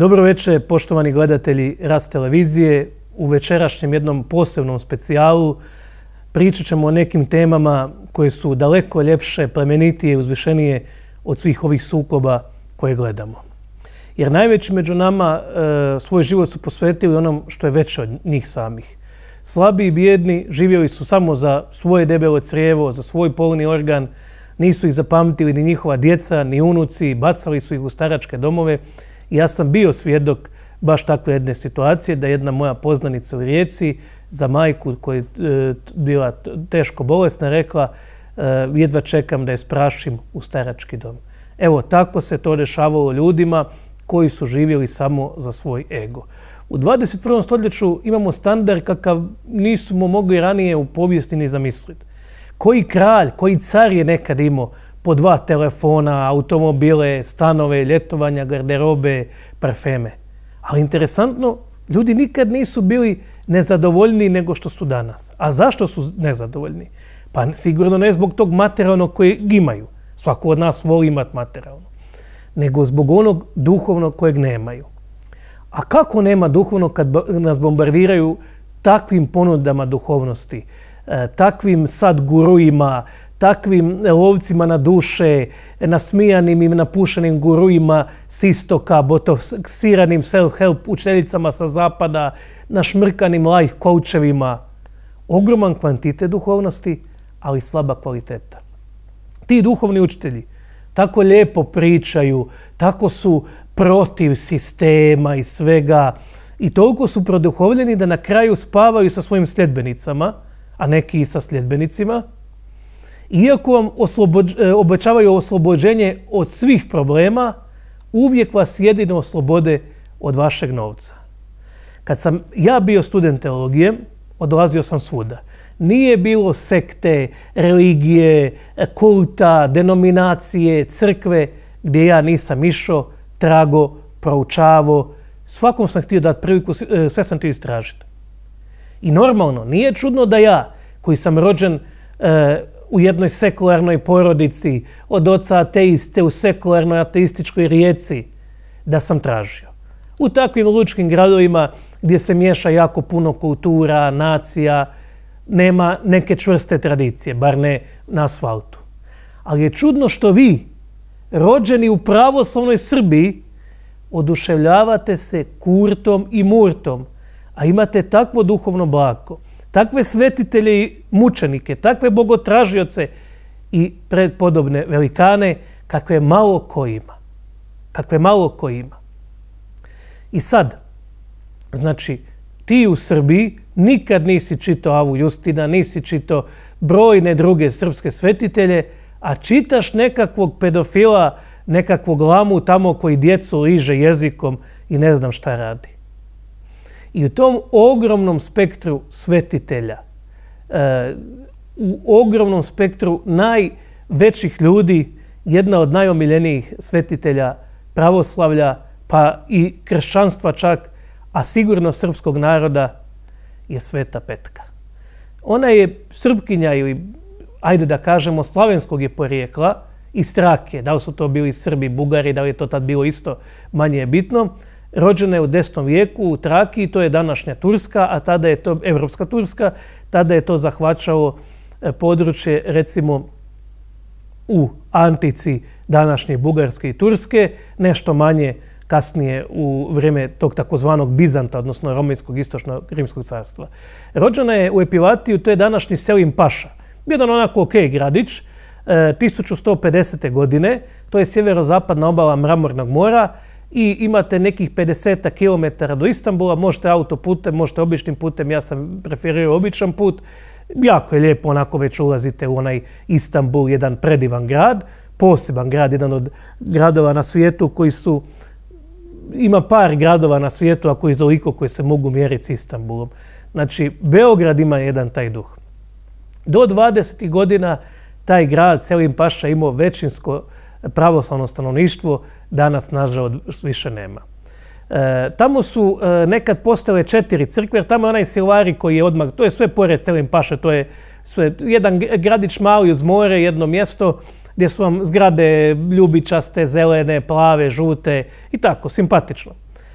Dobro večer, poštovani gledatelji Rast televizije. U večerašnjem jednom posebnom specijalu pričat ćemo o nekim temama koje su daleko ljepše, plemenitije i uzvišenije od svih ovih sukoba koje gledamo. Jer najveći među nama svoj život su posvetili onom što je veće od njih samih. Slabi i bijedni živjeli su samo za svoje debelo crijevo, za svoj polni organ, nisu ih zapamtili ni njihova djeca, ni unuci, bacali su ih u staračke domove. I ja sam bio svjedok baš takve jedne situacije da jedna moja poznanica u Rijeci za majku koja je bila teško bolesna rekla jedva čekam da je sprašim u starački dom. Evo, tako se to dešavalo ljudima koji su živjeli samo za svoj ego. U 21. stoljeću imamo standard kakav nismo mogli ranije u povijesti ni zamisliti. Koji kralj, koji car je nekad imao po 2 telefona, automobile, stanove, ljetovanja, garderobe, parfeme. Ali interesantno, ljudi nikad nisu bili nezadovoljniji nego što su danas. A zašto su nezadovoljni? Pa sigurno ne zbog tog materijalnog kojeg imaju. Svako od nas voli imati materijalno. Nego zbog onog duhovnog kojeg nemaju. A kako nema duhovnog kad nas bombardiraju takvim ponudama duhovnosti, takvim sad guruima, takvim lovcima na duše, nasmijanim i napušenim guruima s istoka, botoksiranim self-help učiteljicama sa zapada, našmrkanim life coachevima. Ogroman kvantitet duhovnosti, ali slaba kvaliteta. Ti duhovni učitelji tako lijepo pričaju, tako su protiv sistema i svega i toliko su produhovljeni da na kraju spavaju sa svojim sljedbenicama, a neki i sa sljedbenicima. Iako vam obećavaju oslobođenje od svih problema, uvijek vas jedino oslobode od vašeg novca. Kad sam ja bio student teologije, odlazio sam svuda. Nije bilo sekte, religije, kulta, denominacije, crkve gdje ja nisam išao, trago, proučavo. Svakom sam htio dati priliku, sve sam htio istražiti. I normalno, nije čudno da ja, koji sam rođen u jednoj sekularnoj porodici, od oca ateiste u sekularnoj ateističkoj Rijeci, da sam tražio. U takvim lučkim gradovima gdje se miješa jako puno kultura, nacija, nema neke čvrste tradicije, bar ne na asfaltu. Ali je čudno što vi, rođeni u pravoslavnoj Srbiji, oduševljavate se Kurtom i Murtom, a imate takvo duhovno blago, takve svetitelje i mučenike, takve bogotražioce i predpodobne velikane, kakve malo ko ima. Kakve malo ko ima. I sad, znači, ti u Srbiji nikad nisi čitao Avu Justina, nisi čitao brojne druge srpske svetitelje, a čitaš nekakvog pedofila, nekakvog lamu tamo koji djecu liže jezikom i ne znam šta radi. I u tom ogromnom spektru svetitelja, u ogromnom spektru najvećih ljudi, jedna od najomiljenijih svetitelja pravoslavlja, pa i kršćanstva čak, a sigurno srpskog naroda, je Sveta Petka. Ona je Srpkinja ili, ajde da kažemo, slavenskog je porijekla, iz Trake. Da li su to bili Srbi, Bugari, da li je to tad bilo isto, manje je bitno. Rođena je u 10. vijeku u Traki, to je današnja Turska, a tada je to evropska Turska, tada je to zahvaćalo područje, recimo, u Antici današnje Bugarske i Turske, nešto manje kasnije u vrijeme tog takozvanog Bizanta, odnosno Romejskog istočnog rimskog carstva. Rođena je u Epivatiju, to je današnji Selim Paša. Jedan onako ok gradić, 1150. godine, to je sjeverozapadna obala Mramornog mora i imate nekih 50 km do Istanbula, možete autoputem, možete običnim putem, ja sam preferirao običan put. Jako je lijepo, onako već ulazite u onaj Istanbul, jedan predivan grad, poseban grad, jedan od gradova na svijetu koji su, ima par gradova na svijetu, ako je toliko koji se mogu mjeriti s Istanbulom. Znači, Beograd ima jedan taj duh. Do 20. godina taj grad, Selim Paša, imao većinsko pravoslavno stanovništvo, danas, nažalost, više nema. Tamo su nekad postale 4 crkve, jer tamo je onaj Silvari koji je odmah, to je sve pored Selim Paše, to je sve, jedan gradić mali uz more, jedno mjesto gdje su vam zgrade ljubičaste, zelene, plave, žute i tako, simpatično.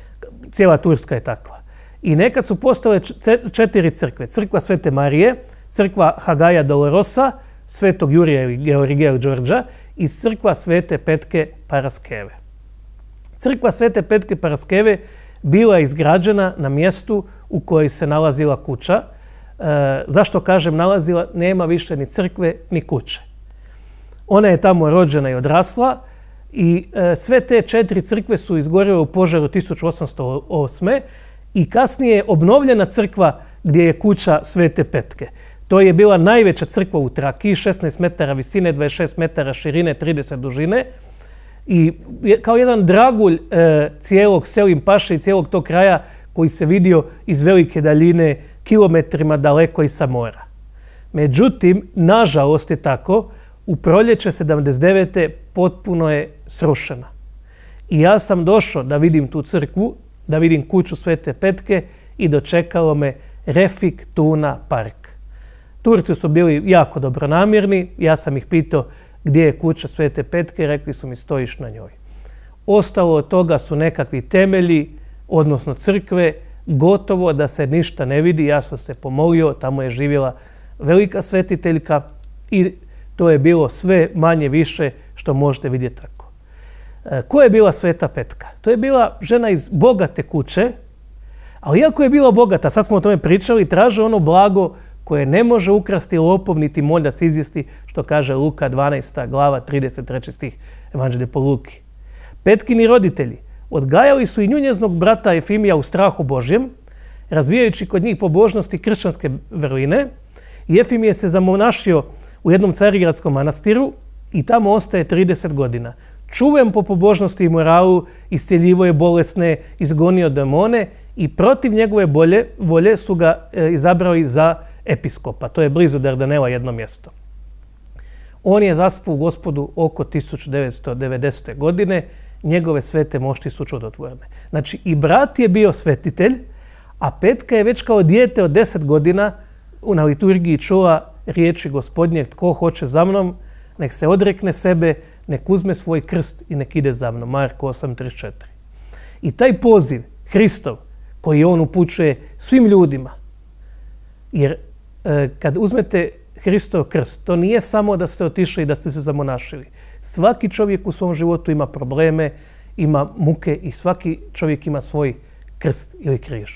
cijela Turska je takva. I nekad su postale 4 crkve. Crkva Svete Marije, crkva Hagaja Dolorosa, Svetog Jurija ili Georgija Đorđa i crkva Svete Petke Paraskeve. Crkva Svete Petke Paraskeve bila je izgrađena na mjestu u kojoj se nalazila kuća. Zašto kažem nalazila? Nema više ni crkve ni kuće. Ona je tamo rođena i odrasla i sve te 4 crkve su izgorjele u požaru 1808. i kasnije je obnovljena crkva gdje je kuća Svete Petke. To je bila najveća crkva u Trakiji, 16 metara visine, 26 metara širine, 30 dužine. I kao jedan dragulj cijelog Selim Paše i cijelog tog kraja koji se vidio iz velike daljine, kilometrima daleko i sa mora. Međutim, nažalost je tako, u proljeće 79. potpuno je srušena. I ja sam došao da vidim tu crkvu, da vidim kuću Svete Petke i dočekalo me Refik Tuna Park. Turci su bili jako dobronamjerni, ja sam ih pitao gdje je kuća Svete Petke, rekli su mi stojiš na njoj. Ostalo od toga su nekakvi temelji, odnosno crkve, gotovo da se ništa ne vidi. Ja sam se pomolio, tamo je živjela velika svetiteljka i to je bilo sve manje više što možete vidjeti tako. Ko je bila Sveta Petka? To je bila žena iz bogate kuće, ali iako je bila bogata, sad smo o tome pričali, traže ono blago koje ne može ukrasti lopov niti moljac izjesti, što kaže Luka 12. glava 33. stih Evanđelje po Luki. Petkini roditelji odgajali su i nju njeznog brata Efimija u strahu Božjem, razvijajući kod njih pobožnosti kršćanske vrline. I Efimije se zamonašio u jednom carigradskom manastiru i tamo ostaje 30 godina. Čuven po pobožnosti i moralu, iscjeljivo je bolesne, izgonio demone i protiv njegove volje su ga izabrali za episkopa. To je blizu Dardanela jedno mjesto. On je zaspao u Gospodu oko 1990. godine. Njegove svete mošti su čudotvorne. Znači, i brat je bio svetitelj, a Petka je već kao dijete od 10 godina na liturgiji čula riječi Gospodnje: tko hoće za mnom, nek se odrekne sebe, nek uzme svoj krst i nek ide za mnom. Marko 8.34. I taj poziv Hristov koji on upućuje svim ljudima, jer kad uzmete Hristov krst, to nije samo da ste otišli i da ste se zamonašili. Svaki čovjek u svom životu ima probleme, ima muke i svaki čovjek ima svoj krst ili križ.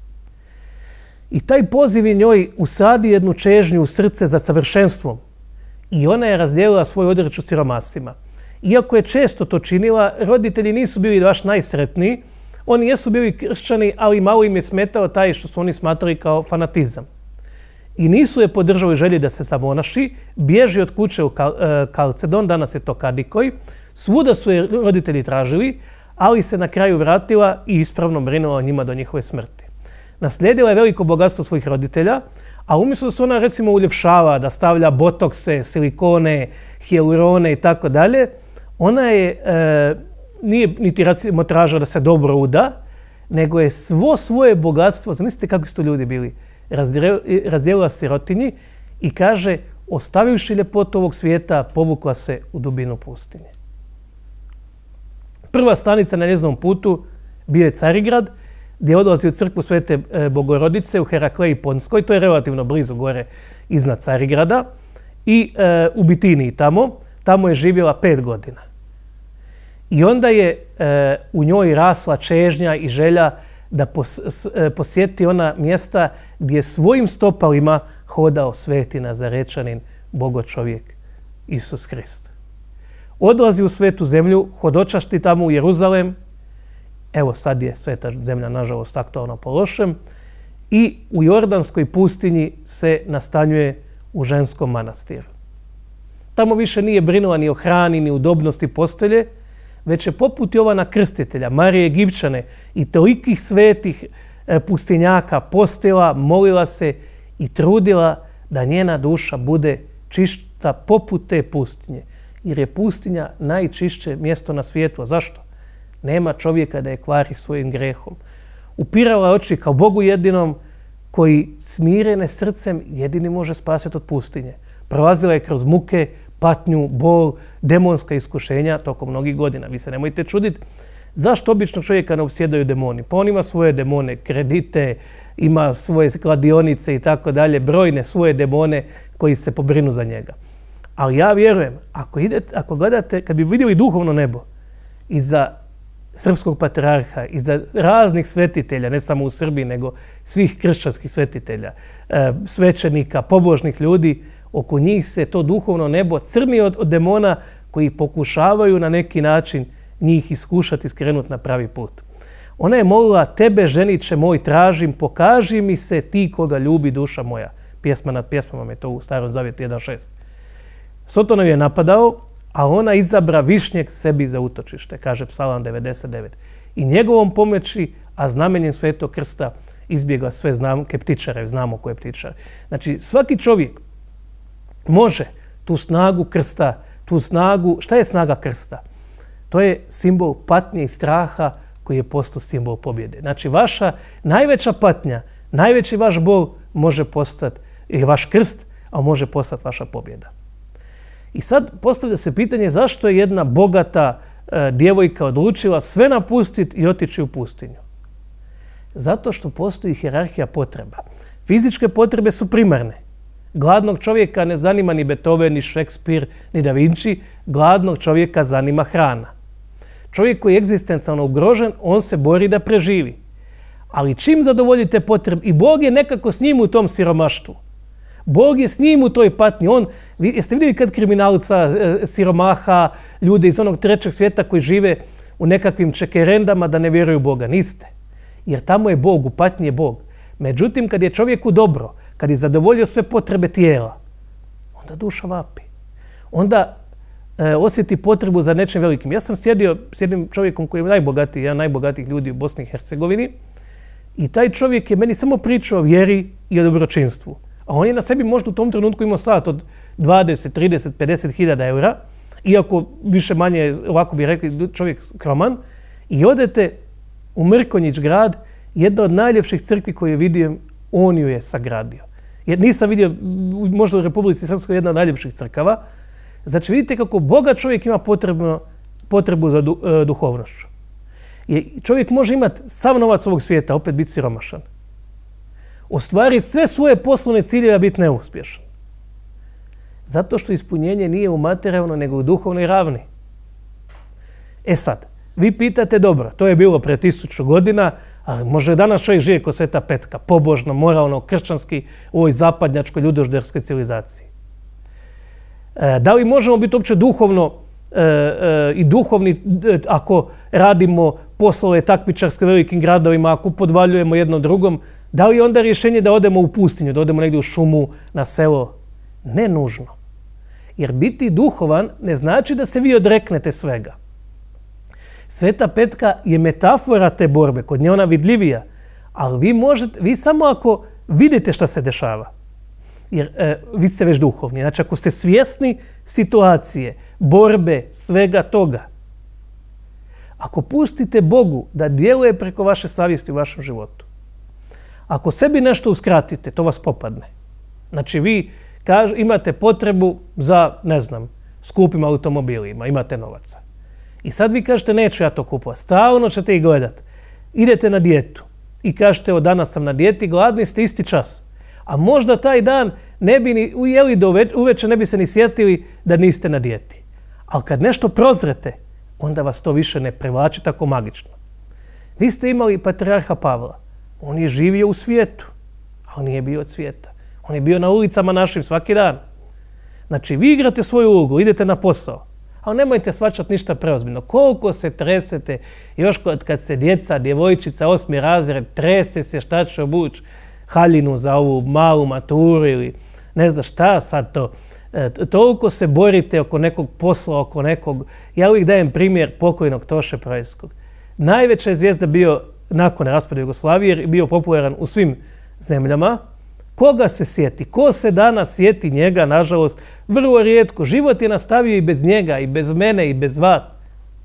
I taj poziv je njoj usadi jednu čežnju u srce za savršenstvom i ona je razdijelila svoj odreč u siromasima. Iako je često to činila, roditelji nisu bili baš najsretniji. Oni jesu bili kršćani, ali malo im je smetao taj što su oni smatrali kao fanatizam. I nisu je podržali želji da se zamonaši, bježi od kuće u Kalcedon, danas je to Kadikoj. Svuda su je roditelji tražili, ali se na kraju vratila i ispravno brinula o njima do njihove smrti. Naslijedila je veliko bogatstvo svojih roditelja, a umjesto da se ona recimo uljepšava, da stavlja botokse, silikone, hijalurone i tako dalje, ona je nije niti recimo tražila da se dobro uda, nego je svo svoje bogatstvo, zamislite kako su to ljudi bili, razdijelila sirotinji i kaže, ostavivši ljepotu ovog svijeta, povukla se u dubinu pustinje. Prva stanica na njezinom putu bio je Carigrad, gdje odlazi u crkvu Svete Bogorodice u Herakleji Ponskoj, to je relativno blizu gore iznad Carigrada, i u Bitiniji tamo je živjela 5 godina. I onda je u njoj rasla čežnja i želja da posjeti ona mjesta gdje svojim stopalima hodao sveti Nazarečanin, Bogočovjek, Isus Krist. Odlazi u svetu zemlju, hodočašti tamo u Jeruzalem. Evo sad je sveta zemlja nažalost aktualno po lošem. I u Jordanskoj pustinji se nastanjuje u ženskom manastiru. Tamo više nije brinula ni o hrani, ni udobnosti postelje, već je poput Jovana Krstitelja, Marije Egipćane i tolikih svetih pustinjaka postila, molila se i trudila da njena duša bude čišta poput te pustinje. Jer je pustinja najčišće mjesto na svijetu. A zašto? Nema čovjeka da je kvari svojim grehom. Upirala je oči kao Bogu jedinom koji smirene srcem jedini može spasiti od pustinje. Prolazila je kroz muke, patnju, bol, demonska iskušenja tokom mnogih godina. Vi se nemojte čuditi Zašto običnog čovjeka ne opsjedaju demoni? Pa on ima svoje demone, kredite, ima svoje kladionice i tako dalje, brojne svoje demone koji se pobrinu za njega. Ali ja vjerujem, ako gledate, kad bi vidjeli duhovno nebo iza srpskog patrijarha, iza raznih svetitelja, ne samo u Srbiji, nego svih kršćanskih svetitelja, svećenika, pobožnih ljudi, oko njih se to duhovno nebo crni od demona koji pokušavaju na neki način njih iskušati, skrenuti na pravi put. Ona je molila, tebe, ženiče moj, tražim, pokaži mi se ti koga ljubi duša moja. Pjesma nad pjesmama je to u Starom Zavjetu 1.6. Sotonov je napadao, a ona izabra višnjeg sebi za utočište, kaže Psalam 99. I njegovom pomoći, a znamenjem Svetog krsta, izbjegla sve znamke ptičare, znamo ko je ptičar. Znači, svaki čovjek može tu snagu krsta, tu snagu, šta je snaga krsta? To je simbol patnje i straha koji je postao simbol pobjede. Znači, vaša najveća patnja, najveći vaš bol može postati i vaš krst, a može postati vaša pobjeda. I sad postavlja se pitanje zašto je jedna bogata djevojka odlučila sve napustiti i otići u pustinju. Zato što postoji hijerarhija potreba. Fizičke potrebe su primarne. Gladnog čovjeka ne zanima ni Beethoven, ni Šekspir, ni Da Vinci. Gladnog čovjeka zanima hrana. Čovjek koji je egzistencijalno ugrožen, on se bori da preživi. Ali čim zadovoljite potrebe, i Bog je nekako s njim u tom siromaštvu. Bog je s njim u toj patnji. Jeste vidjeli kad kriminalca, siromaha, ljude iz onog trećeg svijeta koji žive u nekakvim čekerendama da ne vjeruju Boga? Niste. Jer tamo je Bog, u patnji je Bog. Međutim, kad je čovjeku dobro, kad je zadovoljio sve potrebe tijela, onda duša vapi. Onda osjeti potrebu za nečim velikim. Ja sam sjedio s jednim čovjekom koji je najbogatiji, jedan najbogatijih ljudi u Bosni i Hercegovini, i taj čovjek je meni samo pričao o vjeri i o dobročinstvu. A on je na sebi možda u tom trenutku imao sat od 20, 30, 50 hiljada eura, iako više manje, ovako bi rekli, čovjek skroman, i odete u Mrkonjić grad, jedna od najljepših crkvi koju je vidio, on ju je sagradio. Jer nisam vidio, možda u Republici Srpskoj, jedna od najljepših crkava. Znači, vidite kako bogat čovjek ima potrebu za duhovnošću. Jer čovjek može imati sav novac ovog svijeta, opet biti siromašan. Ostvariti sve svoje poslovne ciljeve, a biti neuspješan. Zato što ispunjenje nije u materijalnoj, nego u duhovnoj ravni. E sad, vi pitate, dobro, to je bilo pre 1000 godina, ali može danas čovjek žive kod Sveta Petka, pobožno, moralno, kršćanski, u ovoj zapadnjačkoj, ljudožderskoj civilizaciji. Da li možemo biti uopće duhovno i duhovni ako radimo poslove takmičarske velikim gradovima, ako podvaljujemo jedno drugom? Da li je onda rješenje da odemo u pustinju, da odemo negdje u šumu, na selo? Ne nužno. Jer biti duhovan ne znači da se vi odreknete svega. Sveta Petka je metafora te borbe, kod nje ona vidljivija, ali vi samo ako vidite šta se dešava, jer vi ste već duhovni. Znači, ako ste svjesni situacije, borbe, svega toga, ako pustite Bogu da djeluje preko vaše savjesti u vašem životu, ako sebi nešto uskratite, to vas popadne. Znači, vi imate potrebu za, ne znam, skupim automobilima, imate novaca. I sad vi kažete, neću ja to kupovati. Stalno ćete ih gledati. Idete na dijetu i kažete, od danas sam na dijeti, gladni ste isti čas. A možda taj dan ne bi ni ujeli do uveče, ne bi se ni sjetili da niste na dijeti. Ali kad nešto prozrete, onda vas to više ne privlači tako magično. Vi ste imali patrijarha Pavla. On je živio u svijetu, a on nije bio od svijeta. On je bio na ulicama našim svaki dan. Znači, vi igrate svoju ulogu, idete na posao, ali nemojte shvaćati ništa preozbiljno. Koliko se tresete, još kad ste djeca, djevojčica, 8. razred, trese se šta će obući, haljinu za ovu malu maturu ili ne znam šta sad to. Toliko se borite oko nekog posla, oko nekog. Ja uvijek dajem primjer pokojnog Toše Proejskog. Najveća je zvijezda bio nakon raspada Jugoslavije, jer je bio popularan u svim zemljama. Koga se sjeti? Ko se danas sjeti njega? Nažalost, vrlo rijetko. Život je nastavio i bez njega, i bez mene, i bez vas.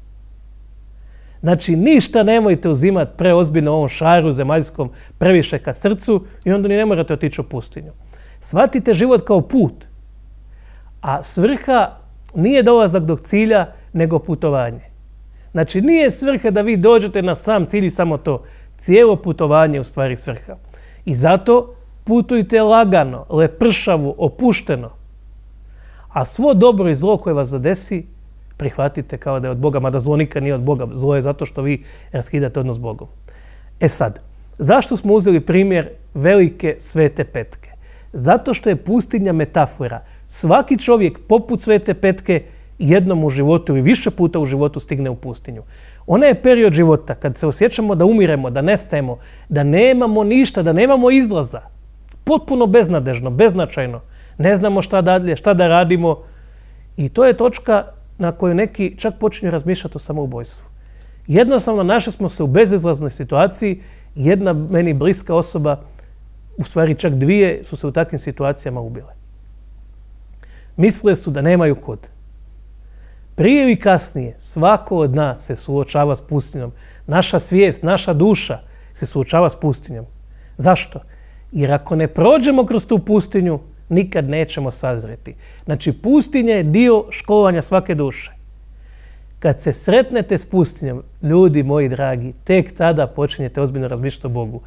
Znači, ništa nemojte uzimati preozbiljno ovom šaru zemaljskom, previše ka srcu, i onda ni ne morate otići u pustinju. Shvatite život kao put. A svrha nije dolazak do cilja, nego putovanje. Znači, nije svrha da vi dođete na sam cilj i samo to. Cijelo putovanje je u stvari svrha. I zato putujte lagano, lepršavo, opušteno. A svo dobro i zlo koje vas zadesi, prihvatite kao da je od Boga, mada zlo nikad nije od Boga. Zlo je zato što vi raskidate odnos s Bogom. E sad, zašto smo uzeli primjer velike Svete Petke? Zato što je pustinja metafora. Svaki čovjek poput Svete Petke jednom u životu ili više puta u životu stigne u pustinju. Ona je period života kad se osjećamo da umiremo, da nestajemo, da nemamo ništa, da nemamo izlaza. Potpuno beznadežno, beznačajno. Ne znamo šta dalje, šta da radimo. I to je točka na kojoj neki čak počinju razmišljati o samoubojstvu. Jednostavno našli smo se u bezizlaznoj situaciji. Jedna meni bliska osoba, u stvari čak dvije, su se u takvim situacijama ubile. Mislile su da nemaju kud. Prije ili kasnije svako od nas se suočava s pustinjom. Naša svijest, naša duša se suočava s pustinjom. Zašto? Jer ako ne prođemo kroz tu pustinju, nikad nećemo sazreti. Znači, pustinja je dio školovanja svake duše. Kad se sretnete s pustinjom, ljudi moji dragi, tek tada počinjete ozbiljno razmišljati o Bogu.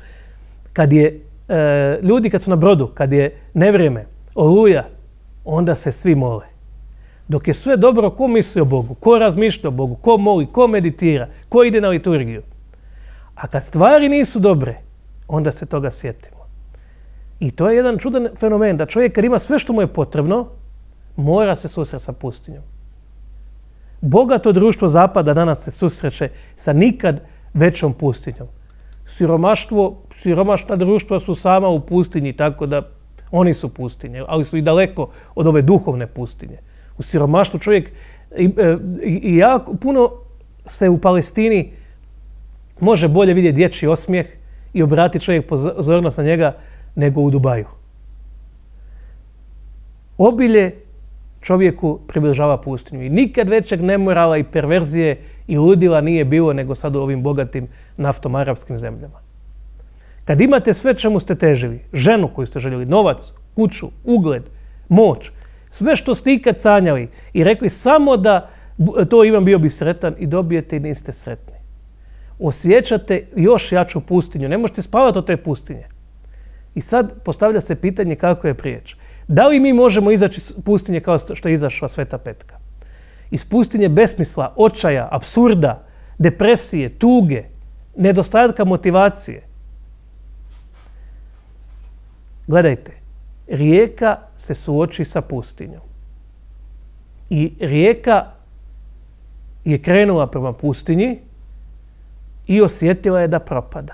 Ljudi kad su na brodu, kad je nevrijeme, oluja, onda se svi mole. Dok je sve dobro, ko misli o Bogu, ko razmišlja o Bogu, ko moli, ko meditira, ko ide na liturgiju. A kad stvari nisu dobre, onda se toga sjetimo. I to je jedan čudan fenomen, da čovjek kad ima sve što mu je potrebno, mora se susreti sa pustinjom. Bogato društvo zapada danas se susreće sa nikad većom pustinjom. Siromašna društva su sama u pustinji, tako da oni su pustinje, ali su i daleko od ove duhovne pustinje. U siromaštvu čovjek i jako puno se u Palestini može bolje vidjeti dječji osmijeh i obratiti čovjek pozornost na njega nego u Dubaju. Obilje čovjeku približava pustinju i nikad većeg nemorala i perverzije i ludila nije bilo nego sad u ovim bogatim naftom arapskim zemljama. Kad imate sve čemu ste težili, ženu koju ste željeli, novac, kuću, ugled, moć, sve što ste ikad sanjali i rekli samo da to imam, bio bi sretan, i dobijete i niste sretni. Osjećate još jaču pustinju, ne možete spavati od te pustinje. I sad postavlja se pitanje kako je prijeći. Da li mi možemo izaći iz pustinje kao što je izašla Sveta Petka? Iz pustinje besmisla, očaja, apsurda, depresije, tuge, nedostatka motivacije. Gledajte, rijeka se suoči sa pustinjom. I rijeka je krenula prema pustinji i osjetila je da propada.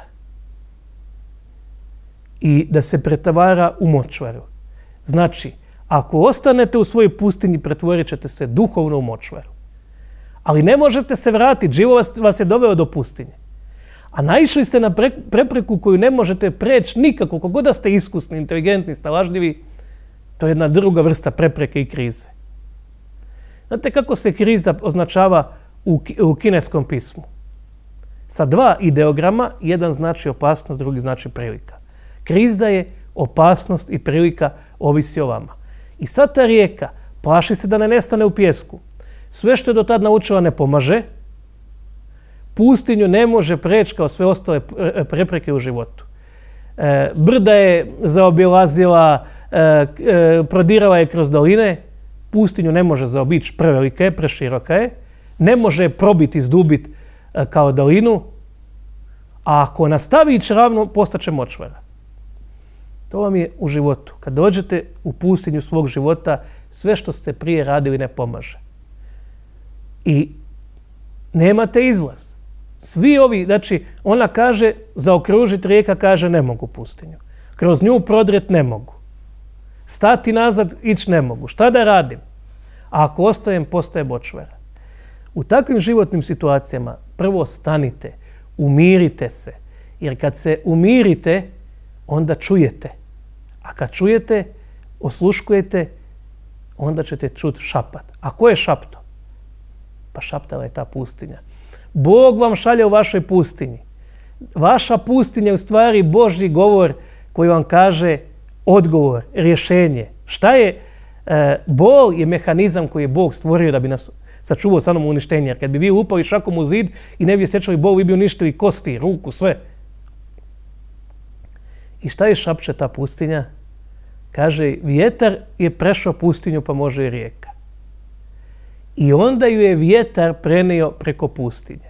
I da se pretavara u močvaru. Znači, ako ostanete u svojoj pustinji, pretvorit ćete se duhovno u močvaru. Ali ne možete se vratiti, život vas je doveo do pustinje. A naišli ste na prepreku koju ne možete preći nikako, koliko da ste iskusni, inteligentni, stalažljivi, to je jedna druga vrsta prepreke i krize. Znate kako se kriza označava u kineskom pismu? Sa dva ideograma, jedan znači opasnost, drugi znači prilika. Kriza je opasnost i prilika, ovisi o vama. I sad ta rijeka plaši se da ne nestane u pijesku. Sve što je do tad naučila ne pomaže. Pustinju ne može preći kao sve ostale prepreke u životu. Brda je zaobilazila, prodirala je kroz doline. Pustinju ne može zaobići, prevelika je, preširoka je. Ne može probiti, izdubiti kao dolinu. A ako nastavi ići ravno, postaće močvara. To vam je u životu. Kad dođete u pustinju svog života, sve što ste prije radili ne pomaže. I nemate izlaz. Svi ovi, znači, ona kaže, zaokružiti, rijeka kaže, ne mogu pustinju. Kroz nju prodret ne mogu. Stati nazad, ići ne mogu. Šta da radim? A ako ostajem, postaje močvara. U takvim životnim situacijama prvo stanite, umirite se. Jer kad se umirite, onda čujete. A kad čujete, osluškujete, onda ćete čuti šapat. A ko je šapto? Pa šaptala je ta pustinja. Bog vam šalje u vašoj pustinji. Vaša pustinja je u stvari Božji govor koji vam kaže odgovor, rješenje. Šta je? Bol je mehanizam koji je Bog stvorio da bi nas sačuvao sa onom uništenja. Jer kad bi vi upali šakom u zid i ne bi sjećali Bog, vi bi uništili kosti, ruku, sve. I šta je šapče ta pustinja? Kaže, vjetar je prešao pustinju pa može i rijeka. I onda ju je vjetar prenio preko pustinje.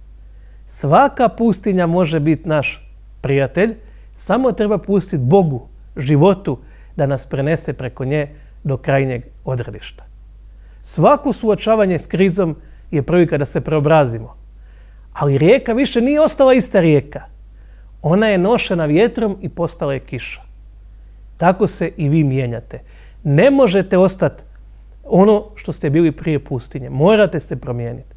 Svaka pustinja može biti naš prijatelj, samo treba pustiti Bogu, životu, da nas prenese preko nje do krajnjeg odredišta. Svako suočavanje s krizom je prilika da se preobrazimo. Ali rijeka više nije ostala ista rijeka. Ona je nošena vjetrom i postala je kiša. Tako se i vi mijenjate. Ne možete ostati ono što ste bili prije pustinje. Morate se promijeniti.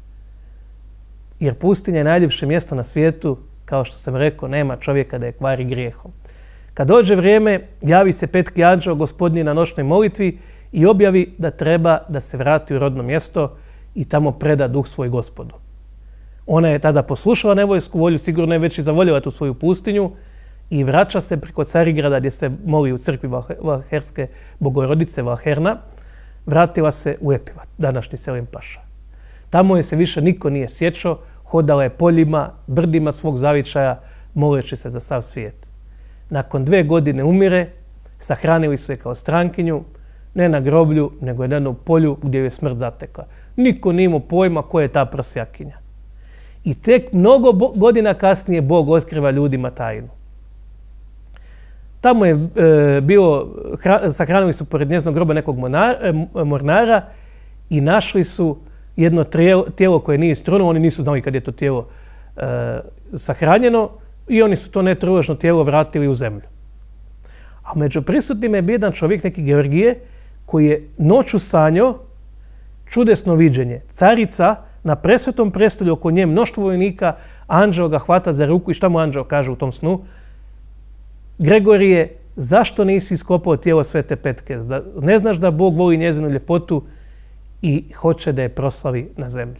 Jer pustinja je najljepše mjesto na svijetu, kao što sam rekao, nema čovjeka da je kvari grijehom. Kad dođe vrijeme, javi se petki anđeo Gospodnji na noćnoj molitvi i objavi da treba da se vrati u rodno mjesto i tamo preda duh svoj Gospodu. Ona je tada poslušala nevoljsku volju, sigurno je već i zavoljela tu svoju pustinju i vraća se preko Carigrada gdje se moli u crkvi Valherske Bogorodice Valherna, vratila se u Epivat, današnji Selim Paša. Tamo je se više niko nije sjećao, hodala je poljima, brdima svog zavičaja, moleći se za sav svijet. Nakon 2 godine umire, sahranili su je kao strankinju, ne na groblju, nego je na polju gdje je smrt zatekla. Niko nije imao pojma ko je ta prosjakinja. I tek mnogo godina kasnije Bog otkriva ljudima tajnu. Tamo je bilo, sahranili su pored njezinog groba nekog mornara i našli su jedno tijelo koje nije strunulo, oni nisu znali kad je to tijelo sahranjeno i oni su to netruležno tijelo vratili u zemlju. A među prisutnima je bio jedan čovjek, neki Georgije, koji je noću sanjao čudesno viđenje. Carica na presvetom prestolju, oko nje mnoštvo vojnika, anđeo ga hvata za ruku i šta mu anđeo kaže u tom snu? Gregorije, zašto nisi iskopao tijelo Svete Petke? Ne znaš da Bog voli njezinu ljepotu i hoće da je proslavi na zemlji.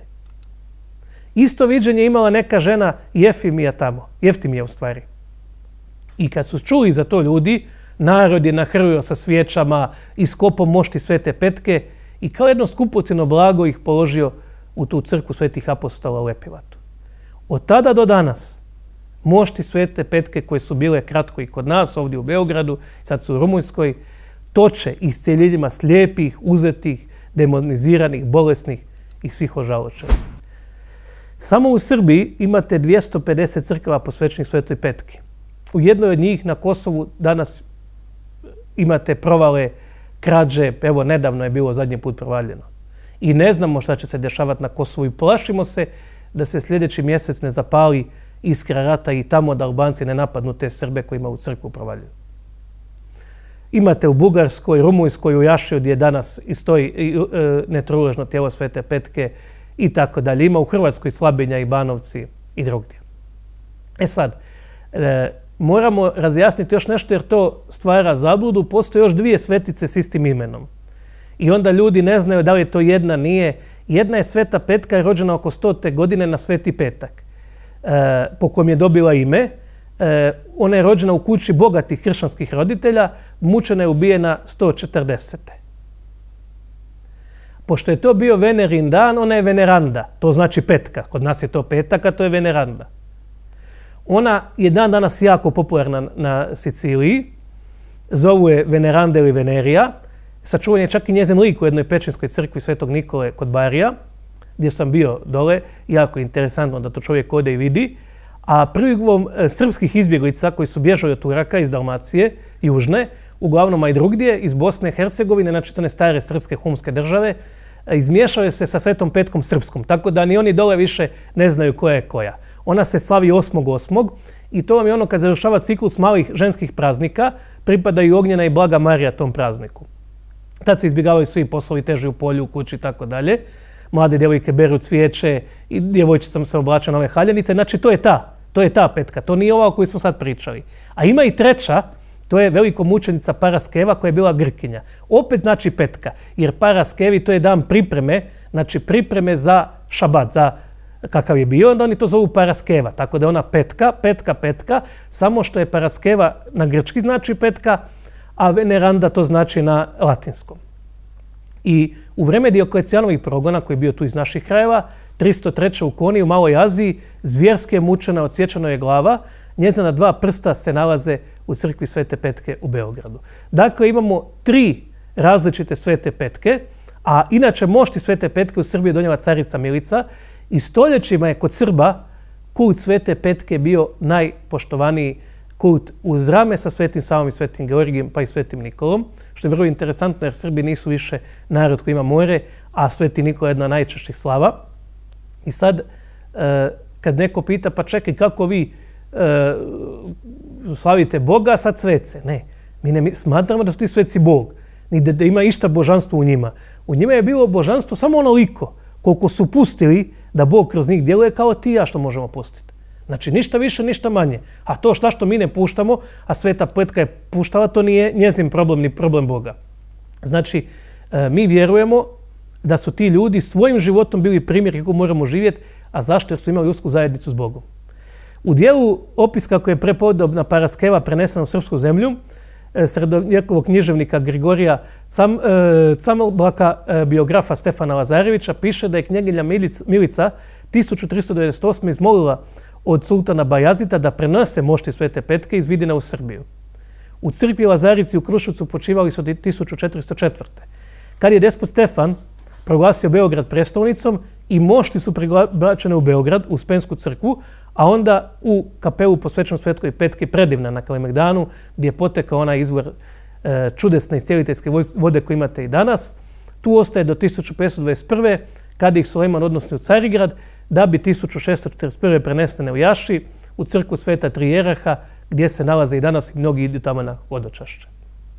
Isto viđenje imala neka žena Jeftimija tamo. Jeftimija u stvari. I kad su čuli za to ljudi, narod je nahrlio sa svijećama, iskopao mošti Svete Petke i kao jedno skupocjeno blago ih položio u tu crkvu Svetih apostola u Epivatu. Od tada do danas mošti Svete Petke koje su bile kratko i kod nas ovdje u Beogradu, sad su u Rumunjskoj, toče isceljenjima slijepih, uzetih, demoniziranih, bolesnih i svih ožalošćenih. Samo u Srbiji imate 250 crkava posvećenih Svetoj Petki. U jednoj od njih na Kosovu danas imate provale, krađe, evo nedavno je bilo zadnji put provaljeno. I ne znamo šta će se dešavati na Kosovu i plašimo se da se sljedeći mjesec ne zapali iskra rata i tamo da Albanci ne napadnu te Srbe kojima u crkvu provaljuju. Imate u Bugarskoj, Rumunjskoj, u Jašiju gdje danas i stoji netruležno tijelo Svete Petke i tako dalje. Ima u Hrvatskoj Slabinja i Banovci i drugdje. E sad, moramo razjasniti još nešto jer to stvara zabludu. Postoje još 2 svetice s istim imenom. I onda ljudi ne znaju da li je to jedna, nije. Jedna je Sveta Petka, je rođena oko 100. godine na Sveti Petak, po kojem je dobila ime. Ona je rođena u kući bogatih kršćanskih roditelja, mučena je ubijena 140. Pošto je to bio Venerin dan, ona je veneranda. To znači petka. Kod nas je to petak, a to je veneranda. Ona je dan danas jako popularna na Siciliji. Zovu je veneranda ili venerija. Sačuvan je čak i njezin lik u jednoj pečinskoj crkvi Svetog Nikole kod Barija, gdje sam bio dole. Jako interesantno da to čovjek ode i vidi. A prilikom srpskih izbjeglica koji su bježali od Turaka iz Dalmacije, južne, uglavnom a i drugdje, iz Bosne i Hercegovine, znači one stare srpske humske države, izmiješale se sa Svetom Petkom srpskom, tako da ni oni dole više ne znaju koja je koja. Ona se slavi 8.8. i to vam je ono kad završava ciklus malih ženskih praznika, pripadaju Ognjena i Blaga Marija tom prazniku. Tad se izbjegavaju svi poslovi teži u polju, u kući i tako dalje. Mlade djevojke beru cvijeće i djevojčicama se oblače nove haljenice. Znači to je ta petka, to nije ova o kojoj smo sad pričali. A ima i treća, to je velikomučenica Paraskeva koja je bila Grkinja. Opet znači petka, jer Paraskevi to je dan pripreme, znači pripreme za šabat, za kakav je bio, onda oni to zovu Paraskeva. Tako da je ona petka, samo što je Paraskeva na grčki znači petka, a veneranda to znači na latinskom. I u vreme Dioklecijanovih progona, koji je bio tu iz naših krajeva, 303. u Koni u Maloj Aziji, zvjerski je mučena, odsječena je glava, njezina 2 prsta se nalaze u crkvi Svete Petke u Beogradu. Dakle, imamo 3 različite Svete Petke, a inače mošti Svete Petke u Srbiji je donijela carica Milica i stoljećima je kod Srba kult Svete Petke bio najpoštovaniji kult uz rame sa Svetim Savom i Svetim Georgijem pa i Svetim Nikolom, što je vrlo interesantno jer Srbi nisu više narod koji ima more, a Sveti Nikola je jedna najčešćih slava. I sad, kad neko pita, pa čekaj, kako vi slavite Boga, sad svece? Ne, mi ne smatramo da su ti sveci Bog, ni da ima išta božanstvo u njima. U njima je bilo božanstvo samo onoliko koliko su pustili da Bog kroz njih djeluje kao ti i ja što možemo pustiti. Znači, ništa više, ništa manje. A to što mi ne puštamo, a Sveta Petka je puštala, to nije njezin problem, ni problem Boga. Znači, mi vjerujemo da su ti ljudi svojim životom bili primjer kako moramo živjeti, a zašto? Jer su imali usku zajednicu s Bogom. U dijelu opis kako je prepodobna Paraskeva prenesena u srpsku zemlju, srednjovjekovog književnika Grigorija Camelblaka, biografa Stefana Lazarevića, piše da je knjeginja Milica 1398. izmolila od sultana Bajazita da prenose mošti Svete Petke iz Vidina u Srbiju. U crkvi Lazarici u Kruševcu počivali su od 1404. Kad je despot Stefan proglasio Beograd prestolnicom i mošti su prebačene u Beograd, u Uspensku crkvu, a onda u kapelu posvećenom Svetoj Petki predivna na Kalemegdanu, gdje je potekao onaj izvor čudesne iscijeliteljske vode koje imate i danas. Tu ostaje do 1521. kada ih Sulejman odnosi u Carigrad, da bi 1641. prenesene u Jaši, u crkvu Sveta Trijeraha, gdje se nalaze i danas i mnogi idu tamo na hodočašće.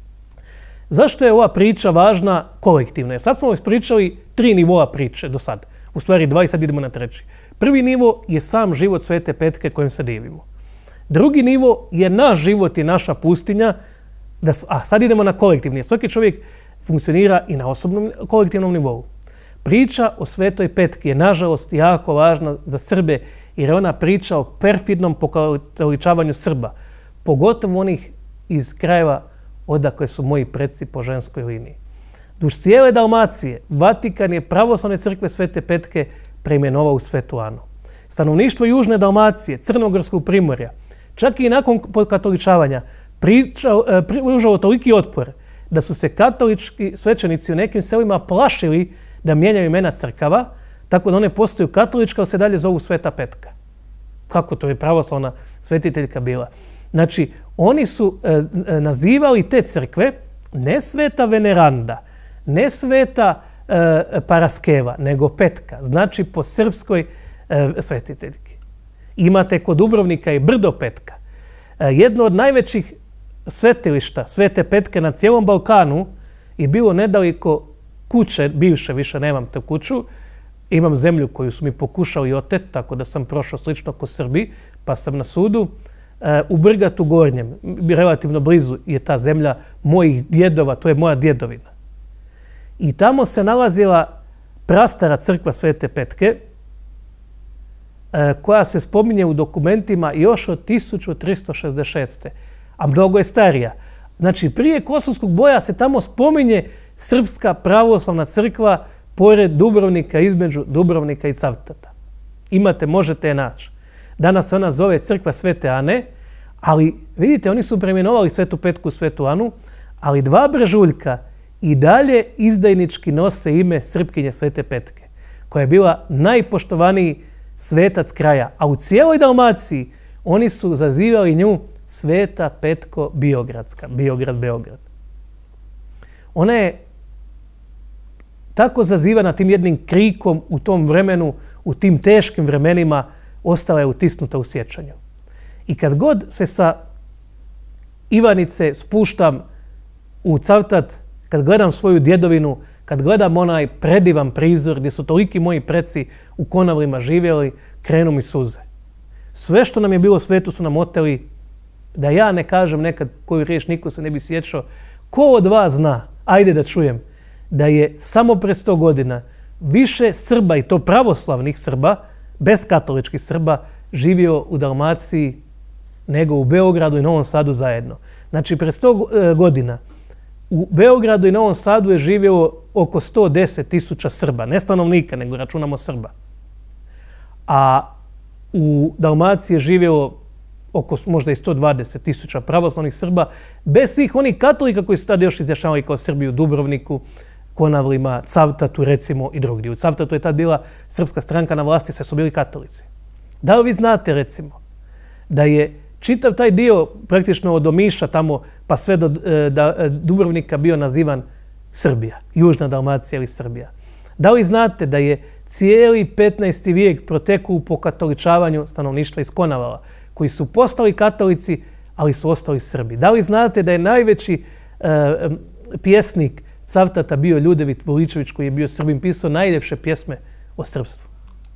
Zašto je ova priča važna kolektivno? Jer sad smo ispričali 3 nivoa priče do sad. U stvari 2 i sad idemo na 3. Prvi nivo je sam život Svete Petke kojim se divimo. Drugi nivo je naš život i naša pustinja, a sad idemo na kolektivni. Svaki čovjek funkcionira i na osobnom kolektivnom nivou. Priča o Svetoj Petki je nažalost jako važna za Srbe jer je ona priča o perfidnom pokatoličavanju Srba, pogotovo onih iz krajeva odakle su moji preci po ženskoj liniji. Duž cijele Dalmacije, Vatikan je pravoslavne crkve Svete Petke preimenovao u Svetu Anu. Stanovništvo Južne Dalmacije, Crnogorskog primorja, čak i nakon pokatoličavanja, pružalo toliki otpor da su se katolički svećenici u nekim selima plašili da mijenjaju imena crkava, tako da one postaju katolička, ali se dalje zovu Sveta Petka. Kako to je pravoslavna svetiteljka bila? Znači, oni su nazivali te crkve ne Sveta Veneranda, ne Sveta Paraskeva, nego Petka, znači po srpskoj svetiteljki. Imate kod Dubrovnika i brdo Petka. Jedno od najvećih svetilišta Svete Petke na cijelom Balkanu je bilo nedaleko kuće, bivše, više nemam tu kuću, imam zemlju koju su mi pokušali oteti, tako da sam prošao slično ko Srbi, pa sam na sudu. U Brgatu Gornjem, relativno blizu je ta zemlja mojih djedova, to je moja djedovina. I tamo se nalazila prastara crkva Svete Petke, koja se spominje u dokumentima još od 1366. A mnogo je starija. Znači, prije Kosovskog boja se tamo spominje Srpska pravoslavna crkva pored Dubrovnika, između Dubrovnika i Cavtata. Možete je naći. Danas se ona zove crkva Svete Ane, ali vidite, oni su preimenovali Svetu Petku u Svetu Anu, ali 2 brežuljka i dalje izdajnički nose ime Srpkinje Svete Petke, koja je bila najpoštovaniji svetac kraja. A u cijeloj Dalmaciji oni su zazivali nju Sveta Petko Biogradska, Beograd. Ona je tako zazivana tim jednim krikom u tom vremenu, u tim teškim vremenima, ostala je utisnuta u sjećanju. I kad god se sa Ivanice spuštam u Cavtat, kad gledam svoju djedovinu, kad gledam onaj predivan prizor gdje su toliki moji preci u Konavlima živjeli, krenu mi suze. Sve što nam je bilo svetu su nam oteli, da ja ne kažem nekad koju riječ, niko se ne bi sjećao. Ko od vas zna, ajde da čujem, da je samo pre 100 godina više Srba, i to pravoslavnih Srba, bez katoličkih Srba, živio u Dalmaciji nego u Beogradu i Novom Sadu zajedno. Znači, pre 100 godina U Beogradu i Novom Sadu je živjelo oko 110.000 Srba, ne stanovnika, nego računamo Srba. A u Dalmaciji je živjelo oko možda i 120.000 pravoslavnih Srba, bez svih onih katolika koji su tada još izjašnjavali kao Srbi u Dubrovniku, Konavlima, Cavtatu recimo i drugdje. U Cavtatu je tad bila srpska stranka na vlasti, sve su bili katolici. Da li vi znate recimo da je čitav taj dio praktično od Omiša tamo pa sve do Dubrovnika bio nazivan Srbija, Južna Dalmacija ili Srbija? Da li znate da je cijeli 15. vijek protekao u pokatoličavanju stanovništva iz Konavala, koji su postali katolici, ali su ostali Srbi? Da li znate da je najveći pjesnik Cavtata bio Ljudevit Voličević, koji je bio Srbin, pisao najljepše pjesme o srpstvu?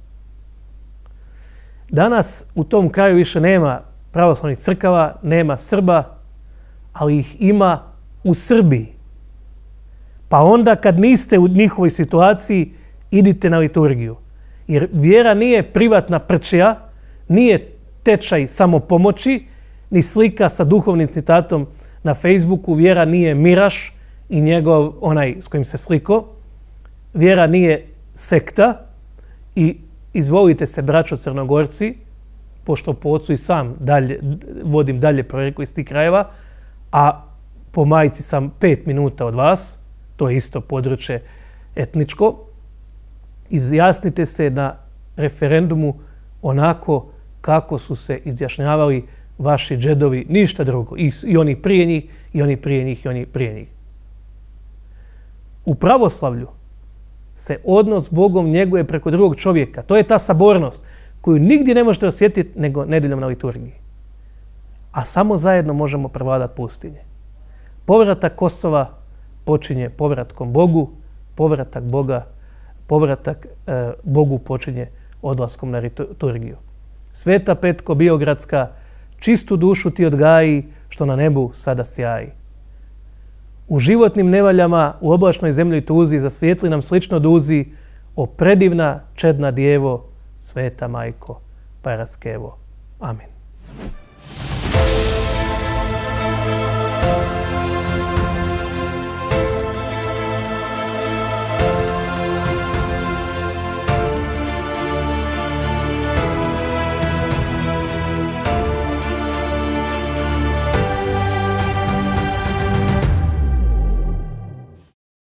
Danas u tom kraju više nema pravoslavnih crkava, nema Srba, ali ih ima u Srbiji. Pa onda kad niste u njihovoj situaciji, idite na liturgiju. Jer vjera nije privatna prčija, nije tečaj samopomoći, ni slika sa duhovnim citatom na Facebooku. Vjera nije Miraš i njegov, onaj s kojim se sliko. Vjera nije sekta i izvolite se, braćo Crnogorci, pošto po ocu i sam vodim dalje projektu iz tih krajeva, a po majci sam 5 minuta od vas, to je isto područje etničko, izjasnite se na referendumu onako kako su se izjašnjavali vaši džedovi, ništa drugo. I oni prije njih, i oni prije njih, i oni prije njih. U pravoslavlju se odnos s Bogom njeguje preko drugog čovjeka. To je ta sabornost koju nigdje ne možete osjetiti nego nedjeljom na liturgiji. A samo zajedno možemo prevladati pustinje. Povratak Kosova počinje povratkom Bogu, povratak Bogu počinje odlaskom na liturgiju. Sveta Petko Biogradska, čistu dušu ti odgaji, što na nebu sada sjaji. U životnim nevaljama, u oblačnoj zemlji tuzi, zasvijetli nam slično duzi, o predivna čedna djevo, sveta majko Paraskevo. Amen.